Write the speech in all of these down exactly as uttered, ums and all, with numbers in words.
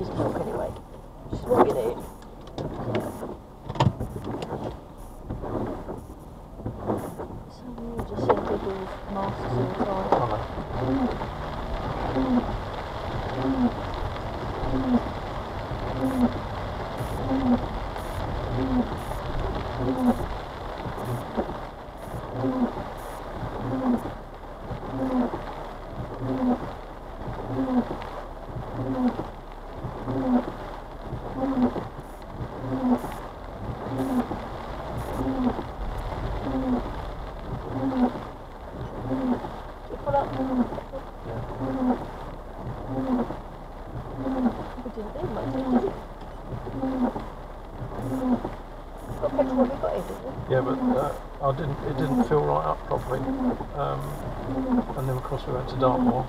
is milk anyway. Which is what you need. So we'll just send people with masks all the time. Yeah, but uh, I didn't. It didn't fill right up properly, um, and then of course we went to Dartmoor,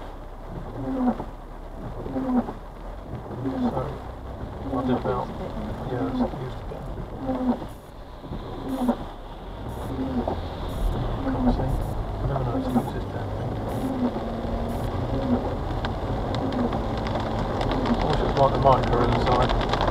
so I did about yeah, used a bit. I can't see. I never know how to use this damn thing. I wish it was like the micro inside.